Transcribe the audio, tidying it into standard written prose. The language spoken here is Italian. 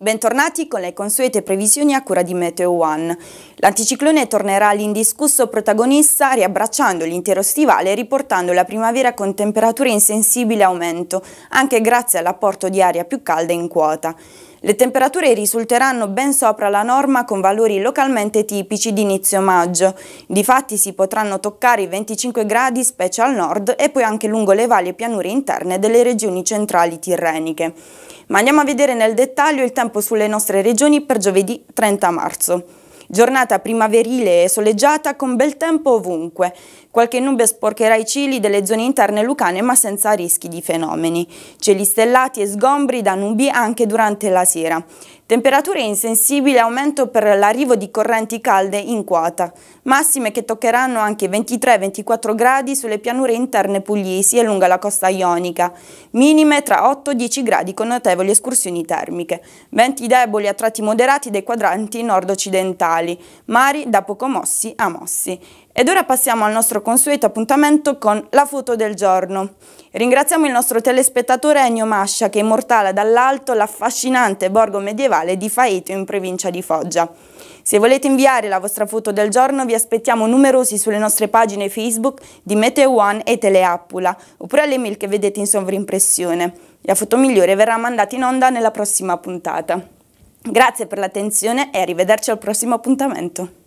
Bentornati con le consuete previsioni a cura di Meteo One. L'anticiclone tornerà l'indiscusso protagonista riabbracciando l'intero stivale e riportando la primavera con temperature in sensibile aumento, anche grazie all'apporto di aria più calda in quota. Le temperature risulteranno ben sopra la norma con valori localmente tipici di inizio maggio. Difatti si potranno toccare i 25 gradi specie al nord e poi anche lungo le valli e pianure interne delle regioni centrali tirreniche. Ma andiamo a vedere nel dettaglio il tempo sulle nostre regioni per giovedì 30 marzo. Giornata primaverile e soleggiata con bel tempo ovunque. Qualche nube sporcherà i cieli delle zone interne lucane ma senza rischi di fenomeni. Cieli stellati e sgombri da nubi anche durante la sera. Temperature in sensibile aumento per l'arrivo di correnti calde in quota. Massime che toccheranno anche 23-24 gradi sulle pianure interne pugliesi e lungo la costa ionica. Minime tra 8-10 gradi con notevoli escursioni termiche. Venti deboli a tratti moderati dei quadranti nord-occidentali. Mari da poco mossi a mossi. Ed ora passiamo al nostro consueto appuntamento con la foto del giorno. Ringraziamo il nostro telespettatore Ennio Mascia che immortala dall'alto l'affascinante borgo medievale di Faeto in provincia di Foggia. Se volete inviare la vostra foto del giorno vi aspettiamo numerosi sulle nostre pagine Facebook di Meteo One e Teleappula oppure alle mail che vedete in sovrimpressione. La foto migliore verrà mandata in onda nella prossima puntata. Grazie per l'attenzione e arrivederci al prossimo appuntamento.